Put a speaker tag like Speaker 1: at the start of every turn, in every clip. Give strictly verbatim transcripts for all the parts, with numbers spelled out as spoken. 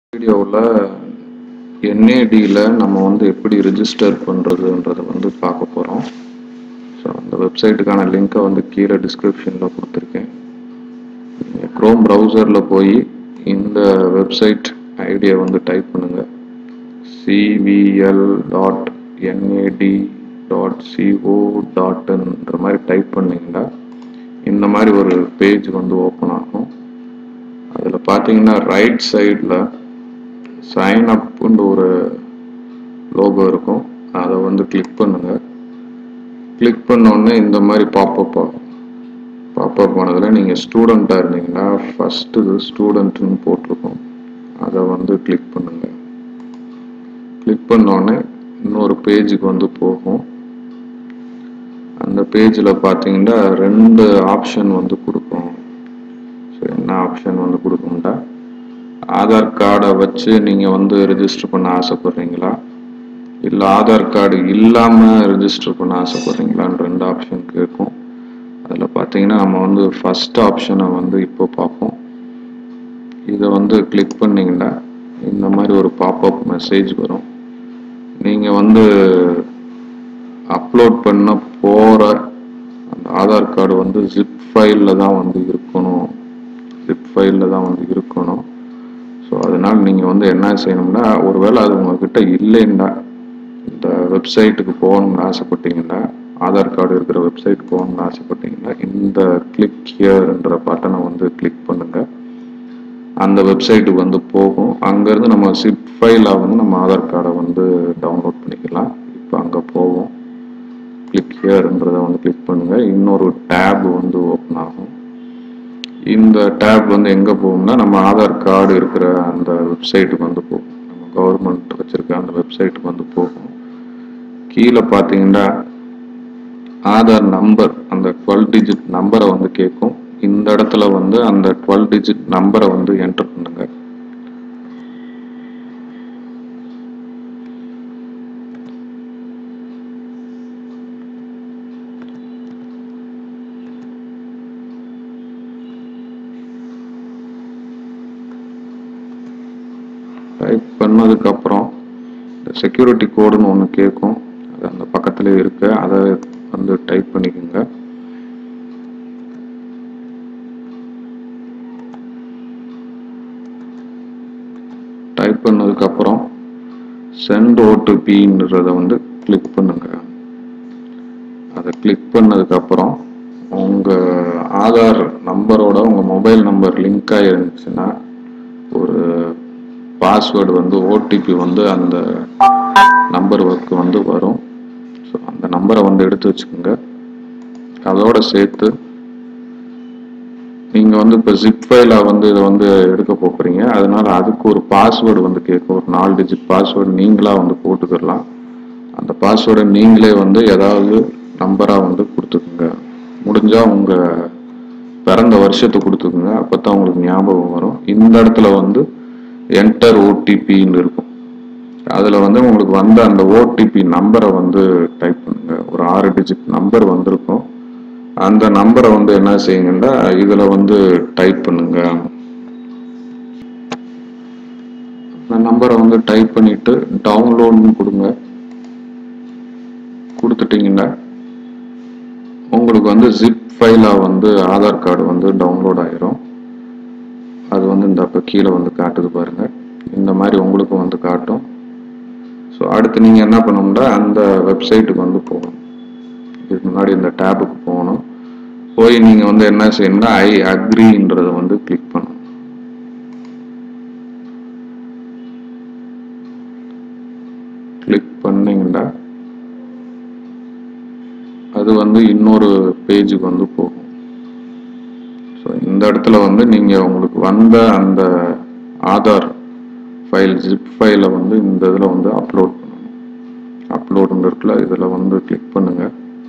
Speaker 1: வீடியோவில் என்ஏடியில் நம்ம வந்து எப்படி ரிஜிஸ்டர் பண்ணுறதுன்றதை வந்து பார்க்க போகிறோம். ஸோ அந்த வெப்சைட்டுக்கான லிங்க்கை வந்து கீழே டிஸ்கிரிப்ஷனில் கொடுத்துருக்கேன். நீங்கள் க்ரோம் ப்ரௌசரில் போய் இந்த வெப்சைட் ஐடியை வந்து டைப் பண்ணுங்கள். CVL dot NAD dot CO டாட்ன்ற மாதிரி டைப் பண்ணிங்கன்னா இந்த மாதிரி ஒரு பேஜ் வந்து ஓப்பன் ஆகும். அதில் பார்த்தீங்கன்னா ரைட் சைடில் சைன் அப்னு ஒரு லோகோ இருக்கும். அதை வந்து கிளிக் பண்ணுங்க. கிளிக் பண்ணோடனே இந்த மாதிரி பாப்அப் ஆகும். பாப்அப் ஆனதில் நீங்கள் ஸ்டூடெண்ட்டாக இருந்தீங்கன்னா ஃபஸ்ட்டு இது ஸ்டூடெண்ட்னு போட்டிருக்கோம். அதை வந்து கிளிக் பண்ணுங்க. கிளிக் பண்ணோடனே இன்னொரு பேஜுக்கு வந்து போகும். அந்த பேஜில் பார்த்தீங்கன்னா ரெண்டு ஆப்ஷன் வந்து கொடுக்கும். ஸோ என்ன ஆப்ஷன் வந்து கொடுக்கும்டா, ஆதார் கார்டை வச்சு நீங்கள் வந்து ரெஜிஸ்டர் பண்ண ஆசைப்படுறீங்களா, இல்லை ஆதார் கார்டு இல்லாமல் ரெஜிஸ்டர் பண்ண ஆசைப்படுறீங்களான்னு ரெண்டு ஆப்ஷன் கேட்கும். அதில் பார்த்தீங்கன்னா நம்ம வந்து ஃபஸ்ட் ஆப்ஷனை வந்து இப்போ பார்ப்போம். இதை வந்து கிளிக் பண்ணிங்கன்னா இந்த மாதிரி ஒரு பாப்அப் மெசேஜ் வரும். நீங்கள் வந்து அப்லோட் பண்ண போகிற அந்த ஆதார் கார்டு வந்து ஜிப் ஃபைலில் தான் வந்து இருக்கணும். ஜிப் ஃபைலில் தான் வந்து இருக்கணும். ஸோ அதனால் நீங்கள் வந்து என்ன செய்யணும்னா, ஒருவேளை அது உங்கள்கிட்ட இல்லைன்னா, இந்த வெப்சைட்டுக்கு போகணும்னு ஆசைப்பட்டீங்கன்னா, ஆதார் கார்டு இருக்கிற வெப்சைட் போகணும்னு ஆசைப்பட்டீங்கன்னா இந்த கிளிக் ஹியர்ன்ற பட்டனை வந்து கிளிக் பண்ணுங்கள். அந்த வெப்சைட்டுக்கு வந்து போகும். அங்கேருந்து நம்ம ஜிப் ஃபைலாக வந்து நம்ம ஆதார் கார்டை வந்து டவுன்லோட் பண்ணிக்கலாம். இப்போ அங்கே போவோம். கிளிக் ஹியர்ன்றதை வந்து கிளிக் பண்ணுங்கள். இன்னொரு டேப் வந்து ஓப்பன் ஆகும். இந்த டேப் வந்து எங்கே போகும்னா, நம்ம ஆதார் கார்டு இருக்கிற அந்த வெப்சைட்டுக்கு வந்து போகும். நம்ம கவர்மெண்ட் வச்சுருக்க அந்த வெப்சைட்டுக்கு வந்து போகும். கீழே பார்த்தீங்கன்னா ஆதார் நம்பர், அந்த டுவெல் டிஜிட் நம்பரை வந்து கேட்கும். இந்த இடத்துல வந்து அந்த டுவெல் டிஜிட் நம்பரை வந்து என்டர் பண்ணுங்க. டைப் பண்ணதுக்கப்புறம் இந்த செக்யூரிட்டி கோடுன்னு ஒன்று கேட்கும். அது அந்த பக்கத்துலேயே இருக்கு. அதை வந்து டைப் பண்ணிக்கோங்க. டைப் பண்ணதுக்கப்புறம் சென்ட் ஓடிபின்றத வந்து கிளிக் பண்ணுங்க. அதை கிளிக் பண்ணதுக்கப்புறம் உங்கள் ஆதார் நம்பரோட உங்கள் மொபைல் நம்பர் லிங்க் ஆகிருந்துச்சுன்னா ஒரு பாஸ்வேர்டு வந்து ஓடிபி வந்து அந்த நம்பருக்கு வந்து வரும். ஸோ அந்த நம்பரை வந்து எடுத்து வச்சுக்கோங்க. அதோட சேர்த்து நீங்கள் வந்து இப்போ ஜிப் ஃபைலாக வந்து இதை வந்து எடுக்க போகிறீங்க. அதனால அதுக்கு ஒரு பாஸ்வேர்டு வந்து கேட்கும். ஒரு நாலு டிஜிட் பாஸ்வேர்டு நீங்களாக வந்து போட்டுக்கலாம். அந்த பாஸ்வேர்டை நீங்களே வந்து ஏதாவது நம்பராக வந்து கொடுத்துக்குங்க. முடிஞ்சால் உங்கள் பிறந்த வருஷத்தை கொடுத்துக்குங்க. அப்போ தான் உங்களுக்கு ஞாபகம் வரும். இந்த இடத்துல வந்து என்டர் ஓடிபின்னு இருக்கும். அதில் வந்து உங்களுக்கு வந்த அந்த ஓடிபி நம்பரை வந்து டைப் பண்ணுங்க. ஒரு ஆறு டிஜிட் நம்பர் வந்திருக்கும். அந்த நம்பரை வந்து என்ன செய்யுங்கன்னா இதில் வந்து டைப் பண்ணுங்க. அந்த நம்பரை வந்து டைப் பண்ணிட்டு டவுன்லோட்னு கொடுங்க. கொடுத்துட்டீங்கன்னா உங்களுக்கு வந்து ஜிப் ஃபைலாக வந்து ஆதார் கார்டு வந்து டவுன்லோட் ஆயிரும். அது வந்து இந்த அப்போ கீழே வந்து காட்டுது பாருங்க. இந்த மாதிரி உங்களுக்கும் வந்து காட்டும். ஸோ அடுத்து நீங்கள் என்ன பண்ணணும்னா அந்த வெப்சைட்டுக்கு வந்து போகணும். இதுக்கு முன்னாடி இந்த டேபுக்கு போகணும். போய் நீங்கள் வந்து என்ன செய்யணும்னா ஐ அக்ரின்றதை வந்து கிளிக் பண்ணணும். கிளிக் பண்ணீங்கன்னா அது வந்து இன்னொரு பேஜுக்கு வந்து போகும். ஸோ இந்த இடத்துல வந்து நீங்கள் உங்களுக்கு வந்த அந்த ஆதார் ஃபைல் ஜிப் ஃபைலை வந்து இந்த இதில் வந்து அப்லோட் பண்ணணும். அப்லோடுன்னு இருக்குல்ல, இதில் வந்து கிளிக் பண்ணுங்க.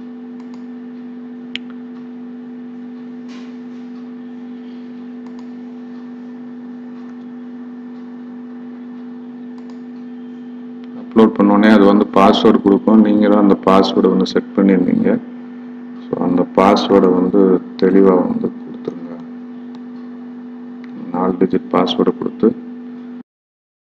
Speaker 1: அப்லோட் பண்ணோடனே அது வந்து பாஸ்வேர்டு கொடுக்கும். நீங்கள் தான் அந்த பாஸ்வேர்டை வந்து செட் பண்ணியிருந்தீங்க. ஸோ அந்த பாஸ்வேர்டை வந்து தெளிவாக வந்து கொடுத்துருங்க. நாலு டிஜிட் பாஸ்வேர்டை கொடுத்து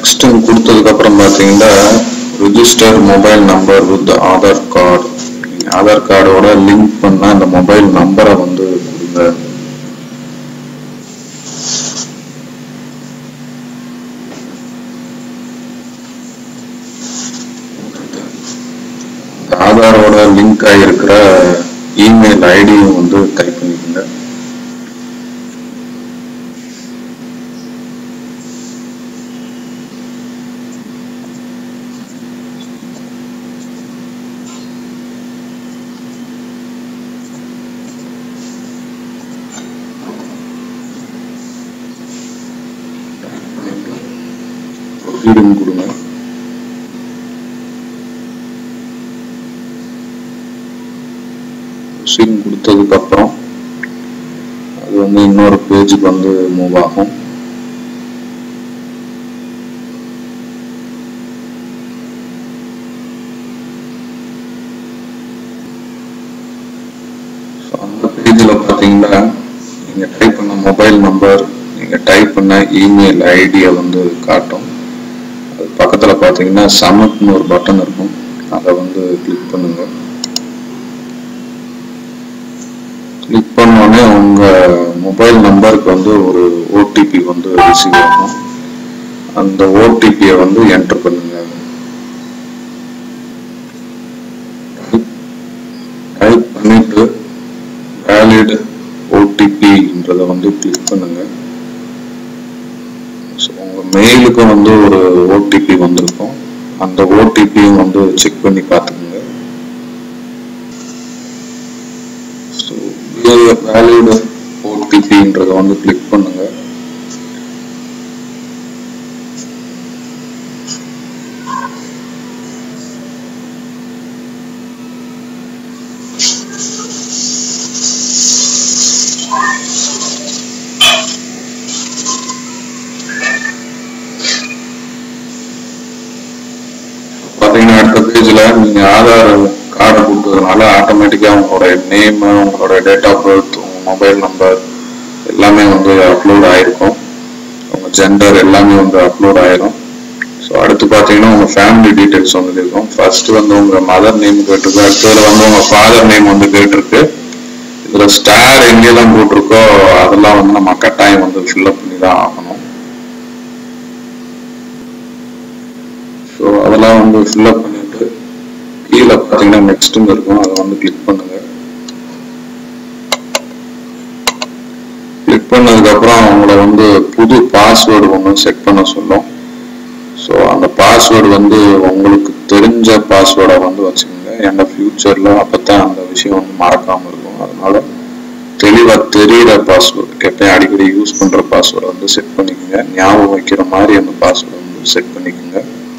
Speaker 1: நெக்ஸ்ட் கொடுத்ததுக்கு அப்புறம் பாத்தீங்கன்னா register mobile number with Aadhaar card. Aadhaar கார்டோட லிங்க் பண்ண அந்த மொபைல் நம்பரை வந்து கொடுங்க. ஆதாரோட லிங்க் ஆகிருக்கிற இமெயில் ஐடியும் வந்து டைப் பண்ணிக்கோங்க. ப்ரொசீடிங் கொடுங்க. ப்ரொசீடிங் கொடுத்ததுக்கு அப்புறம் அது வந்து இன்னொரு பேஜுக்கு வந்து மூவ் ஆகும். அந்த பேஜில் பார்த்தீங்கன்னா நீங்கள் டைப் பண்ண மொபைல் நம்பர், நீங்கள் டைப் பண்ண இமெயில் ஐடியை வந்து காட்டும். அது பக்கத்தில் பார்த்தீங்கன்னா சப்மிட்னு ஒரு பட்டன் இருக்கும், அதை வந்து கிளிக் பண்ணுங்க. கிளிக் பண்ணோடனே உங்கள் மொபைல் நம்பருக்கு வந்து ஒரு ஓடிபி வந்து ரிசீவ் ஆகும். அந்த ஓடிபியை வந்து என்டர் பண்ணுங்க. டைப் பண்ணிட்டு வேலிட் ஓடிபின்றத வந்து கிளிக் பண்ணுங்க. உங்க மெயிலுக்கு வந்து ஒரு ஓடிபி வந்திருக்கும், அந்த ஓடிபியும் வந்து செக் பண்ணி பார்த்துக்கோங்க. வேலிட் ஓடிபின்றத வந்து கிளிக் பண்ணுங்க. பாத்தீங்கன்னா அடுத்த பேஜ்ல நீங்க ஆதார் கார்டை கொடுத்ததுனால ஆட்டோமேட்டிக்கா உங்களோட நேம், உங்களோட டேட் ஆஃப் பர்த், உங்க மொபைல் நம்பர் எல்லாமே வந்து அப்லோட் ஆயிருக்கும். உங்க ஜெண்டர் எல்லாமே வந்து அப்லோட் ஆயிரும். ஸோ அடுத்து பார்த்தீங்கன்னா உங்க ஃபேமிலி டீடைல்ஸ் வந்து இருக்கும். ஃபர்ஸ்ட் வந்து உங்க மதர் நேம் கேட்டிருக்கு, அடுத்ததுல வந்து உங்க ஃபாதர் நேம் வந்து கேட்டிருக்கு. இதுல ஸ்டார் எங்கெல்லாம் போட்டிருக்கோ அதெல்லாம் வந்து நம்ம கட்டாயம் வந்து ஃபில்அப் பண்ணி தான் ஆகணும். ஸோ அதெல்லாம் வந்து ஃபில்அப் பண்ணிட்டு கீழே பார்த்தீங்கன்னா நெக்ஸ்ட்னு இருக்கும், அதை வந்து கிளிக் பண்ணுங்க. கிளிக் பண்ணதுக்கு அப்புறம் அவங்கள வந்து புது பாஸ்வேர்டு ஒன்று செட் பண்ண சொல்லும். ஸோ அந்த பாஸ்வேர்டு வந்து உங்களுக்கு தெரிஞ்ச பாஸ்வேர்டை வந்து வச்சுக்கோங்க. ஏன்னா ஃபியூச்சரில் அப்போ தான் அந்த விஷயம் வந்து மறக்காமல் இருக்கும். அதனால தெளிவாக தெரிகிற பாஸ்வேர்டு, எப்பயும் அடிக்கடி யூஸ் பண்ணுற பாஸ்வேர்டை வந்து செட் பண்ணிக்கோங்க. ஞாபகம் வைக்கிற மாதிரி அந்த பாஸ்வேர்டை வந்து செட் பண்ணிக்கோங்க.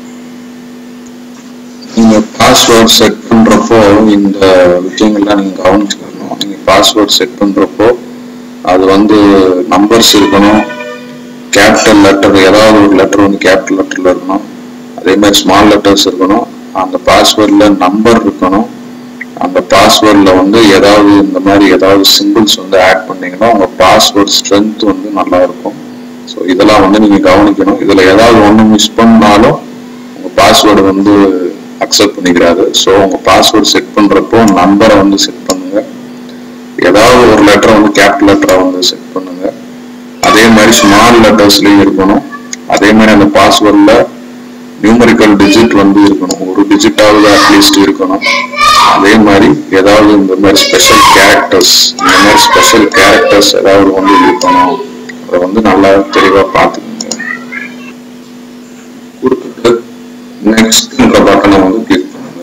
Speaker 1: நீங்கள் பாஸ்வேர்டு செட் பண்ணுறப்போ இந்த விஷயங்கள்லாம் நீங்கள் கவனிச்சுக்கணும். நீங்கள் பாஸ்வேர்டு செட் பண்ணுறப்போ அது வந்து நம்பர்ஸ் இருக்கணும், கேபிட்டல் லெட்டர், ஏதாவது ஒரு லெட்டர் வந்து கேபிட்டல் லெட்டர்ல இருக்கணும், அதே மாதிரி ஸ்மால் லெட்டர்ஸ் இருக்கணும், அந்த பாஸ்வேர்டில் நம்பர் இருக்கணும், அந்த பாஸ்வேர்டில் வந்து ஏதாவது இந்த மாதிரி ஏதாவது சிம்பிள்ஸ் வந்து ஆட் பண்ணீங்கன்னா உங்கள் பாஸ்வேர்ட் ஸ்ட்ரென்த் வந்து நல்லா இருக்கும். ஸோ இதெல்லாம் வந்து நீங்கள் கவனிக்கணும். இதில் ஏதாவது ஒன்று மிஸ் பண்ணாலும் உங்கள் பாஸ்வேர்டு வந்து அக்செப்ட் பண்ணிக்கிறாரு. ஸோ உங்கள் பாஸ்வேர்டு செட் பண்ணுறப்போ நம்பரை வந்து செட் பண்ணுங்க. ஏதாவது ஒரு லெட்டரை வந்து கேபிட்டல் லெட்டரை வந்து செட் பண்ணுங்க. அதே மாதிரி ஸ்மால் லெட்டர்ஸ்லயும் இருக்கணும். அதே மாதிரி அந்த பாஸ்வேர்ட்ல நியூமரிக்கல் டிஜிட் வந்து இருக்கணும், ஒரு டிஜிட்டாவது அட்லீஸ்ட் இருக்கணும். அதே மாதிரி ஏதாவது இந்த மாதிரி ஸ்பெஷல் கேரக்டர்ஸ், இந்த மாதிரி ஸ்பெஷல் கேரக்டர்ஸ் ஏதாவது வந்து இருக்கணும். அதை வந்து நல்லா தெளிவா பார்த்துக்கோங்க. கொடுத்துட்டு நெக்ஸ்ட்ன்ற பட்டனை வந்து கிளிக் பண்ணுங்க.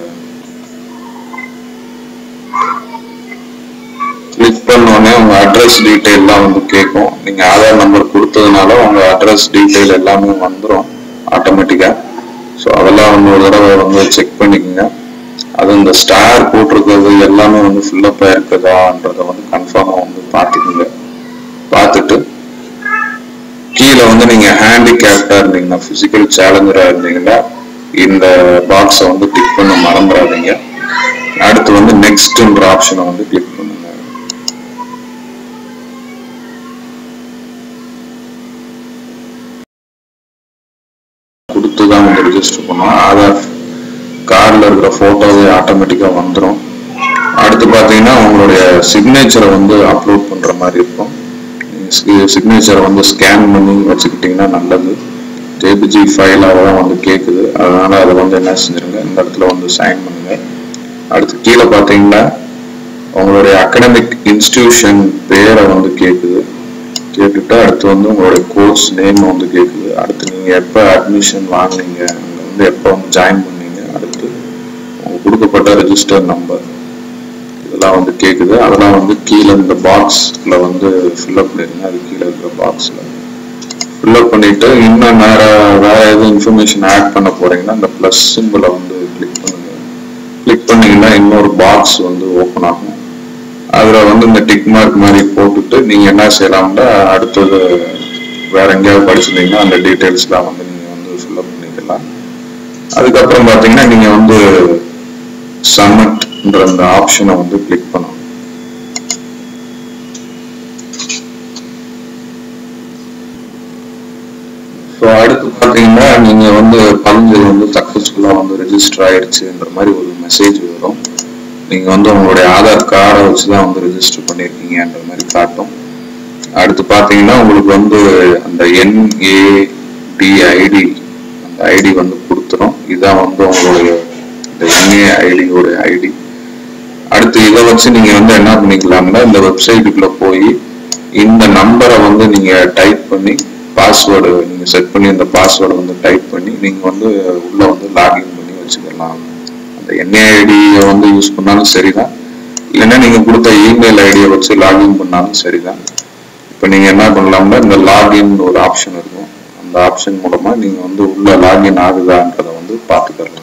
Speaker 1: கிளிக் பண்ணோடனே உங்க அட்ரஸ் டீட்டெயில்லாம் வந்து கேட்கும். நீங்க ஆதார் நம்பர் கொடுத்ததுனால உங்க அட்ரஸ் டீட்டெயில் எல்லாமே வந்துடும் ஆட்டோமேட்டிக்கா. ஸோ அதெல்லாம் வந்து ஒரு தடவை வந்து செக் பண்ணிக்கோங்க. அது இந்த ஸ்டார் போட்டிருக்கிறது எல்லாமே வந்து ஃபில்அப் ஆயிருக்குதான்றத வந்து கன்ஃபார்மா வந்து பார்த்துக்குங்க. பார்த்துட்டு கீழே வந்து நீங்க ஹேண்டிகேப்டா இருந்தீங்கன்னா, பிசிக்கல் சேலஞ்சரா இருந்தீங்கன்னா இந்த பாக்ஸை வந்து டிக் பண்ண மறந்துடாதீங்க. அடுத்து வந்து நெக்ஸ்ட்ன்ற ஆப்ஷனை வந்து கிளிக் பண்ணுங்க. கொடுத்து தான் வந்து ரெஜிஸ்டர் பண்ணுவோம். ஆதார் கார்டில் இருக்கிற ஃபோட்டோவே ஆட்டோமேட்டிக்காக வந்துடும். அடுத்து பார்த்தீங்கன்னா உங்களுடைய சிக்னேச்சரை வந்து அப்லோட் பண்ணுற மாதிரி இருக்கும். சிக்னேச்சரை வந்து ஸ்கேன் பண்ணி வச்சுக்கிட்டிங்கன்னா நல்லது. ஜேபிஜி ஃபைலாக தான் வந்து கேட்குது, அதனால் அதை வந்து என்ன செஞ்சுருங்க, இந்த இடத்துல வந்து சைன் பண்ணுங்கள். அடுத்து கீழே பார்த்தீங்கன்னா உங்களுடைய அகடமிக் இன்ஸ்டிடியூஷன் பேரை வந்து கேட்குது. கேட்டுட்டு அடுத்து வந்து உங்களுடைய கோர்ஸ் நேம் வந்து கேட்குது. அடுத்து நீங்கள் எப்போ அட்மிஷன் வாங்கினீங்க, அங்கே வந்து எப்போ வந்து ஜாயின் பண்ணீங்க, அடுத்து உங்களுக்கு கொடுக்கப்பட்ட ரெஜிஸ்டர் நம்பர் இதெல்லாம் வந்து கேட்குது. அதெல்லாம் வந்து கீழே இந்த பாக்ஸில் வந்து ஃபில்அப் பண்ணிடுங்க. அது கீழே இருக்கிற பாக்ஸில் ஃபில்அப் பண்ணிவிட்டு இன்னும் வேற வேறு எதுவும் இன்ஃபர்மேஷன் ஆட் பண்ண போகிறீங்கன்னா இந்த ப்ளஸ் சிம்பிளை வந்து கிளிக் பண்ணுங்கள். கிளிக் பண்ணிங்கன்னா இன்னொரு பாக்ஸ் வந்து ஓப்பன் ஆகும். அதில் வந்து இந்த டிக் மார்க் மாதிரி போட்டுட்டு நீங்கள் என்ன செய்யலாம்னா அடுத்தது வேற எங்கேயாவது படிச்சிருந்தீங்கன்னா அந்த டீட்டெயில்ஸ்லாம் வந்து நீங்கள் வந்து ஃபில்அப் பண்ணிக்கலாம். அதுக்கப்புறம் பார்த்தீங்கன்னா நீங்கள் வந்து சப்மிட்ன்ற அந்த ஆப்ஷனை வந்து கிளிக் பண்ணணும். ஸோ அடுத்து பார்த்தீங்கன்னா நீங்கள் வந்து பதினஞ்சு வந்து சக்ஸஸ்ஃபுல்லாக வந்து ரெஜிஸ்டர் ஆயிடுச்சுன்ற மாதிரி ஒரு மெசேஜ் வரும். நீங்கள் வந்து உங்களுடைய ஆதார் கார்டை வச்சு தான் வந்து ரெஜிஸ்டர் பண்ணியிருக்கீங்கன்ற மாதிரி காட்டும். அடுத்து பார்த்தீங்கன்னா உங்களுக்கு வந்து அந்த என்ஏடி ஐடி அந்த ஐடி வந்து கொடுத்துரும். இதுதான் வந்து உங்களுடைய இந்த என்ஏ ஐடியோட ஐடி. அடுத்து இதை வச்சு நீங்கள் வந்து என்ன பண்ணிக்கலாம்னா இந்த வெப்சைட்டுக்குள்ளே போய் இந்த நம்பரை வந்து நீங்கள் டைப் பண்ணி பாஸ்வேர்டு நீங்கள் செட் பண்ணி அந்த பாஸ்வேர்டை வந்து டைப் பண்ணி நீங்கள் வந்து உள்ளே வந்து லாகின் பண்ணி வச்சுக்கலாம். அந்த என்ஏ ஐடியை வந்து யூஸ் பண்ணாலும் சரிதான், இல்லைன்னா நீங்கள் கொடுத்த இமெயில் ஐடியை வச்சு லாகின் பண்ணாலும் சரிதான். இப்போ நீங்கள் என்ன பண்ணலாம்னா இந்த லாகின் ஒரு ஆப்ஷன் இருக்கும். அந்த ஆப்ஷன் மூலமாக நீங்கள் வந்து உள்ள லாகின் ஆகுதான்றதை வந்து பார்த்துக்கலாம்.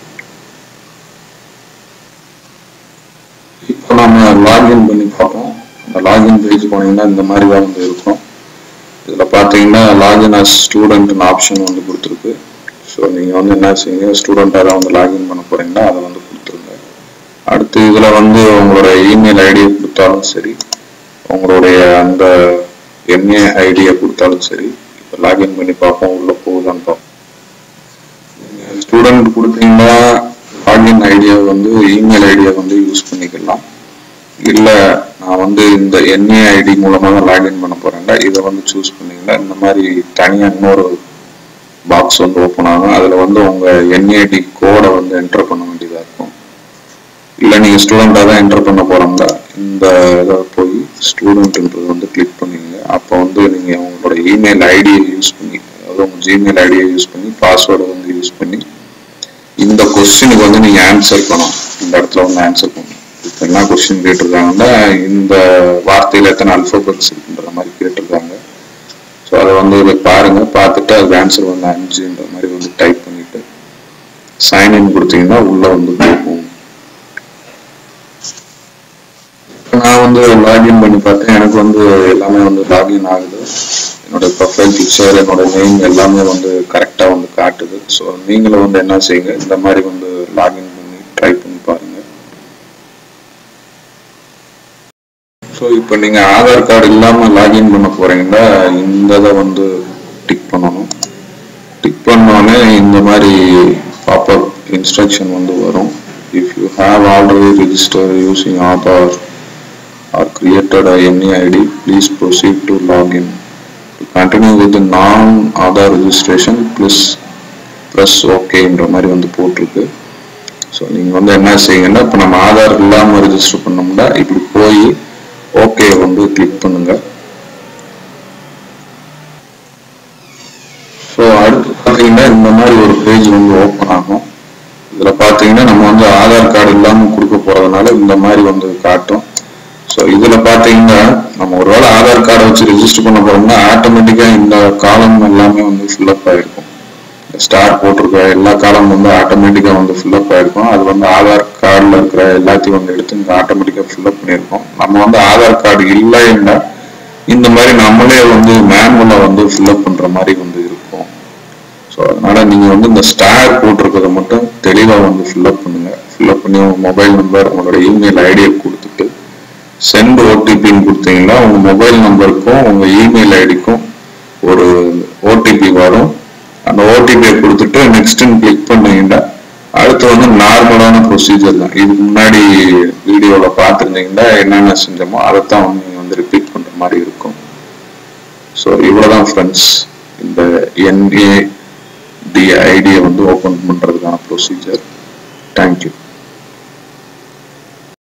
Speaker 1: இப்போ நம்ம லாகின் பண்ணி பார்ப்போம். அந்த லாகின் பேஜ் போனீங்கன்னா இந்த மாதிரி தான் வந்து இருக்கும். இதில் பார்த்தீங்கன்னா லாகின் அஸ் ஸ்டூடெண்ட்னு ஆப்ஷன் வந்து கொடுத்துருக்கு. ஸோ நீங்கள் வந்து என்ன செய்யுங்க, ஸ்டூடெண்ட்டாக தான் வந்து லாகின் பண்ண போகிறீங்கன்னா அதை வந்து கொடுத்துருங்க. அடுத்து இதில் வந்து உங்களோட இமெயில் ஐடியை கொடுத்தாலும் சரி, உங்களுடைய அந்த எம்ஏ ஐடியை கொடுத்தாலும் சரி. இப்போ லாகின் பண்ணி பார்ப்போம், உள்ளே போகுதான்னு பார்ப்போம். நீங்கள் ஸ்டூடெண்ட் கொடுத்தீங்கன்னா லாகின் ஐடியா வந்து இமெயில் ஐடியா வந்து யூஸ் பண்ணிக்கலாம். இல்லை நான் வந்து இந்த என்ஏ ஐடி மூலமாக தான் லாகின் பண்ண போகிறேன்டா, இதை வந்து சூஸ் பண்ணிங்கன்னா இந்த மாதிரி தனியாக இன்னொரு பாக்ஸ் வந்து ஓப்பன் ஆகும். அதில் வந்து உங்கள் என்ஏடி கோடை வந்து என்டர் பண்ண வேண்டியதாக இருக்கும். இல்லை நீங்கள் ஸ்டூடெண்ட்டாக தான் என்டர் பண்ண போகிறாங்க, இந்த இதை போய் ஸ்டூடெண்ட்ன்றது வந்து கிளிக் பண்ணிங்க. அப்போ வந்து நீங்கள் உங்களோட இமெயில் ஐடியை யூஸ் பண்ணி, அதாவது உங்கள் ஜிமெயில் ஐடியை யூஸ் பண்ணி பாஸ்வேர்டை வந்து யூஸ் பண்ணி இந்த கொஸ்டினுக்கு வந்து நீங்கள் ஆன்சர் பண்ணணும். இந்த இடத்துல வந்து ஆன்சர் பண்ணணும். இப்போ என்ன கொஸ்டின் கேட்டிருக்காங்கன்னா இந்த வார்த்தையில் எத்தனை அல்ஃபபெட்ஸ் இருக்குன்ற மாதிரி கேட்டிருக்காங்க. ஸோ அதை வந்து இதில் பாருங்கள், பார்த்துட்டு அதுக்கு ஆன்சர் வந்து அஞ்சுன்ற மாதிரி வந்து டைப் பண்ணிவிட்டு சைன்இன் கொடுத்தீங்கன்னா உள்ளே வந்து போகும். நான் வந்து லாகின் பண்ணி பார்த்தேன், எனக்கு வந்து எல்லாமே வந்து லாகின் ஆகுது. என்னோட ப்ரொஃபைல் பிக்சர், என்னோட நேம் எல்லாமே வந்து கரெக்டாக வந்து காட்டுது. ஸோ நீங்களும் வந்து என்ன செய்யுங்க, இந்த மாதிரி வந்து லாகின் பண்ணி ட்ரை பண்ணி பாருங்கள். ஸோ இப்போ நீங்கள் ஆதார் கார்டு இல்லாமல் லாகின் பண்ண போகிறீங்கன்னா இந்த இதை வந்து டிக் பண்ணணும். டிக் பண்ணோன்னே இந்த மாதிரி பாப்அப் இன்ஸ்ட்ரக்ஷன் வந்து வரும். If you have already register using Aadhaar or created a N A I D, please proceed to login. To continue with the non-Aadhaar registration, please press OK என்ற மாதிரி வந்து போட்டிருக்கு. ஸோ நீங்கள் வந்து என்ன செய்யுங்கன்னா, இப்போ நம்ம ஆதார் இல்லாமல் ரெஜிஸ்டர் பண்ணோம்னா இப்படி போய் ஓகே வந்து கிளிக் பண்ணுங்க. ஸோ அடுத்து பார்த்தீங்கன்னா இந்த மாதிரி ஒரு பேஜ் வந்து ஓப்பன் ஆகும். இதில் பார்த்தீங்கன்னா நம்ம வந்து ஆதார் கார்டு இல்லாமல் கொடுக்க போகிறதுனால இந்த மாதிரி வந்து காட்டும். ஸோ இதில் பார்த்தீங்கன்னா நம்ம ஒரு வேளை ஆதார் கார்டை வச்சு ரெஜிஸ்டர் பண்ண போகிறோம்னா ஆட்டோமேட்டிக்காக இந்த காலம் எல்லாமே வந்து ஃபில்அப் ஆகிருக்கும். ஸ்டார் போட்டிருக்க எல்லா காலம் வந்து ஆட்டோமேட்டிக்காக வந்து ஃபில்அப் ஆகிருக்கும். அது வந்து ஆதார் கார்டில் இருக்கிற எல்லாத்தையும் வந்து எடுத்து இங்கே ஆட்டோமேட்டிக்காக ஃபில்அப் பண்ணியிருக்கோம். நம்ம வந்து ஆதார் கார்டு இல்லைன்னா இந்த மாதிரி நம்மளே வந்து மேனுவலாக வந்து ஃபில்அப் பண்ணுற மாதிரி வந்து இருக்கும். ஸோ அதனால் நீங்கள் வந்து இந்த ஸ்டார் போட்டிருக்கிறத மட்டும் தெளிவாக வந்து ஃபில்அப் பண்ணுங்கள். ஃபில்அப் பண்ணி உங்கள் மொபைல் நம்பர், உங்களோட இமெயில் ஐடியை கொடுத்துட்டு சென்ட் ஓடிபின்னு கொடுத்தீங்கன்னா உங்கள் மொபைல் நம்பருக்கும் உங்கள் இமெயில் ஐடிக்கும் ஒரு ஓடிபி வரும். அந்த ஓடிபியை கொடுத்துட்டு பண்ணிட்டு நெக்ஸ்ட்னு கிளிக் பண்ணீங்கன்னா அடுத்து வந்து நார்மலான ப்ரொசீஜர் தான். இதுக்கு முன்னாடி வீடியோவில் பார்த்துருந்தீங்கன்னா என்னென்ன செஞ்சோமோ அதைத்தான் வந்து நீங்கள் வந்து ரிப்பீட் பண்ணுற மாதிரி இருக்கும். ஸோ இவ்வளோதான் ஃப்ரெண்ட்ஸ், இந்த என்ஏடிஐடியை வந்து ஓப்பன் பண்ணுறதுக்கான ப்ரொசீஜர். தேங்க்யூ.